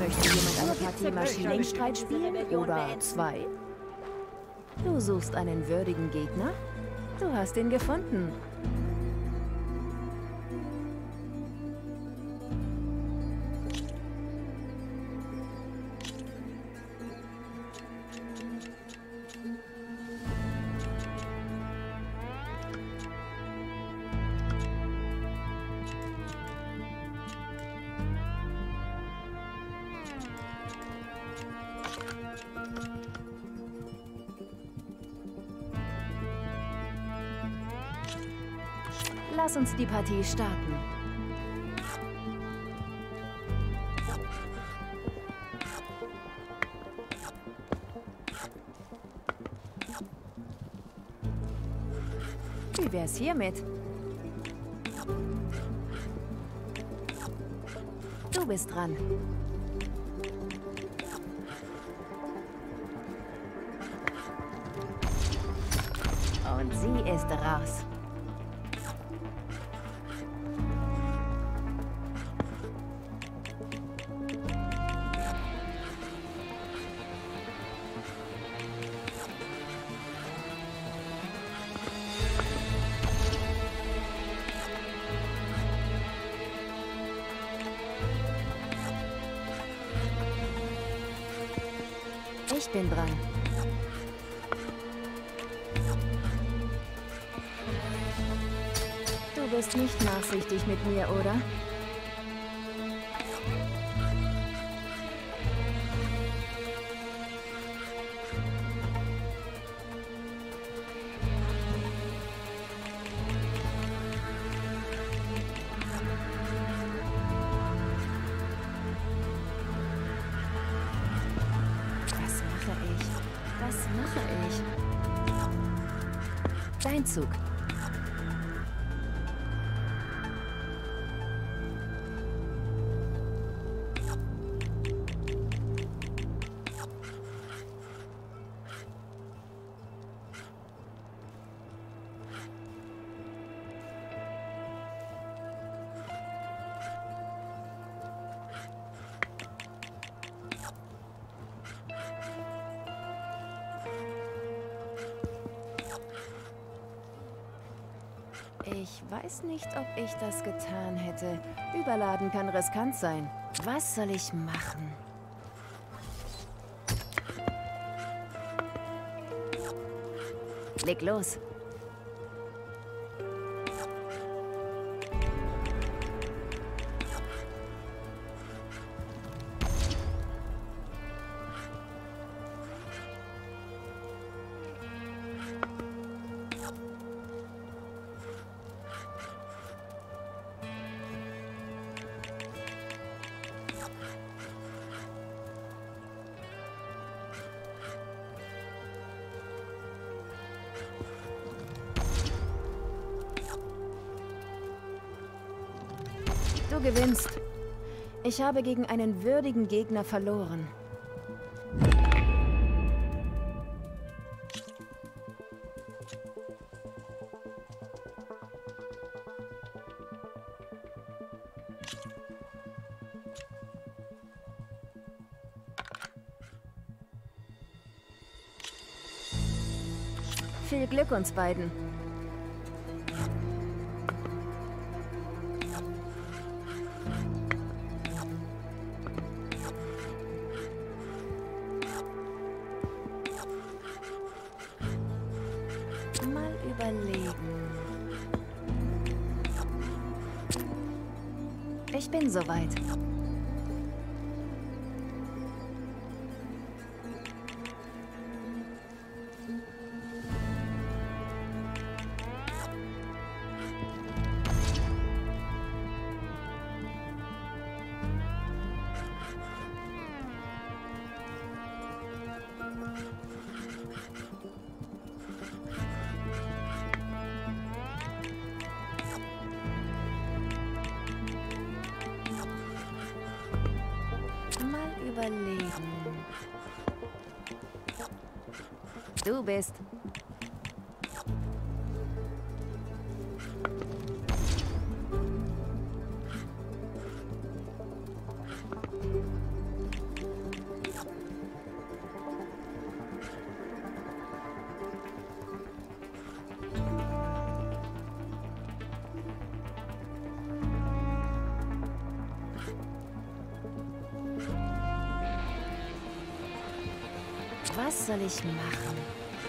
Möchte jemand eine Partie Maschinenstreit spielen oder zwei? Du suchst einen würdigen Gegner? Du hast ihn gefunden. Lass uns die Partie starten. Wie wär's hiermit? Du bist dran. Und sie ist raus. Ich bin dran. Du bist nicht nachsichtig mit mir, oder? Was mache ich? Dein Zug. Ich weiß nicht, ob ich das getan hätte. Überladen kann riskant sein. Was soll ich machen? Leg los. Du gewinnst. Ich habe gegen einen würdigen Gegner verloren. Viel Glück uns beiden. Mal überlegen. Ich bin soweit. Überlegen. Du bist. Was soll ich machen?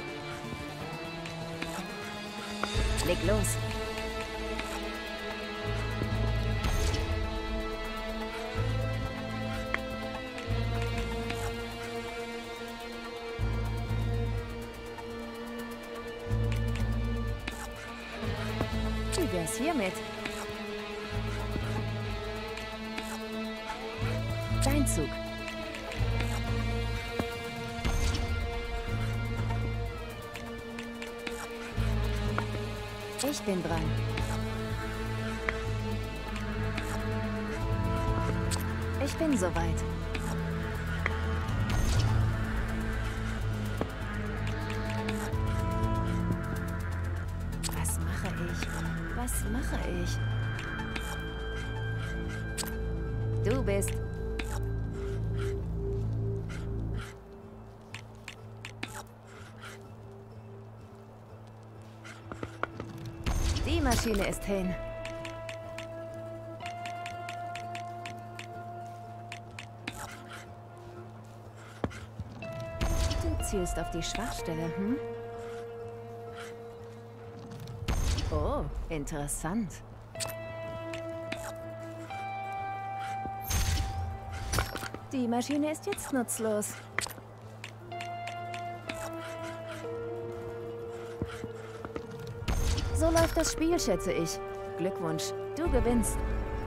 Leg los. Wie wär's hiermit? Dein Zug. Ich bin dran. Ich bin soweit. Was mache ich? Was mache ich? Du bist... Die Maschine ist hin. Du zielst auf die Schwachstelle, hm? Oh, interessant. Die Maschine ist jetzt nutzlos. So läuft das Spiel, schätze ich. Glückwunsch, du gewinnst.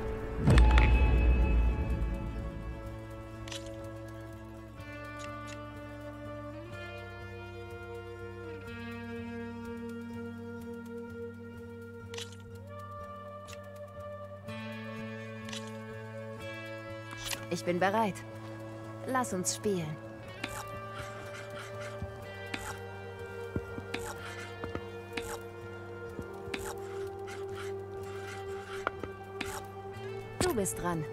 Ich bin bereit. Lass uns spielen. Du bist dran.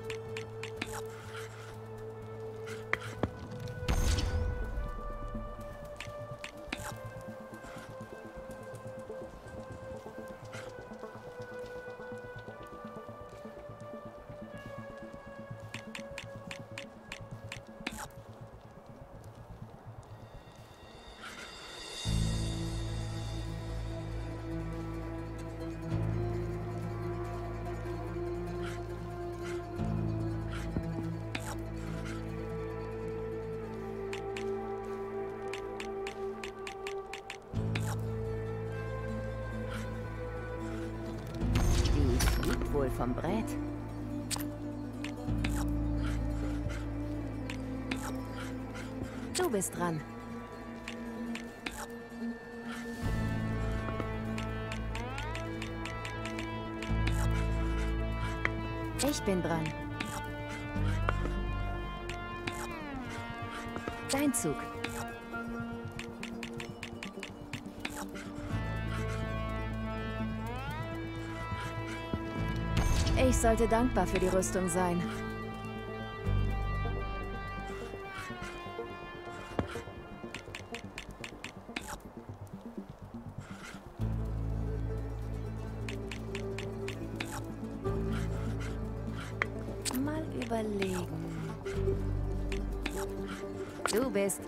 Wohl vom Brett. Du bist dran. Ich bin dran. Dein Zug. Ich sollte dankbar für die Rüstung sein. Mal überlegen. Du bist...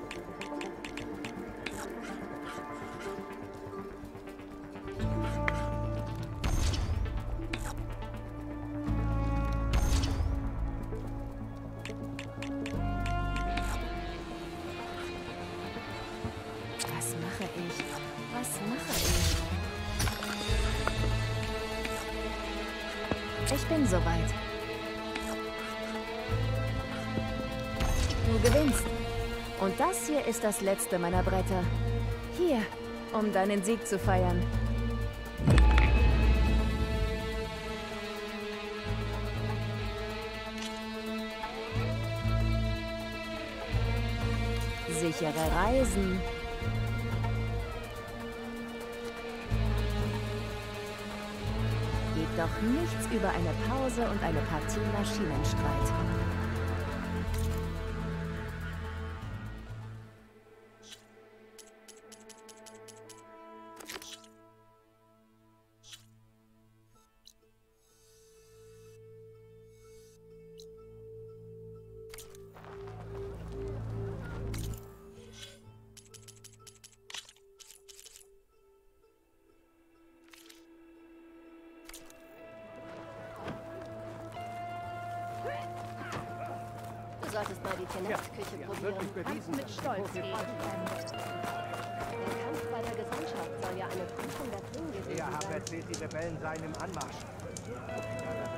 Was mache ich? Was mache ich? Ich bin soweit. Du gewinnst. Und das hier ist das letzte meiner Bretter. Hier, um deinen Sieg zu feiern. Sichere Reisen. Geht doch nichts über eine Pause und eine Partie Maschinenstreit. solltest mal die Tenaz-Küche probieren. Wirklich bewiesen. Mit Stolz gehen. Der Kampf bei der Gesandtschaft soll ja eine Prüfung der Klingen gewesen sein. Ihr habt erzählt, die Rebellen seien im Anmarsch.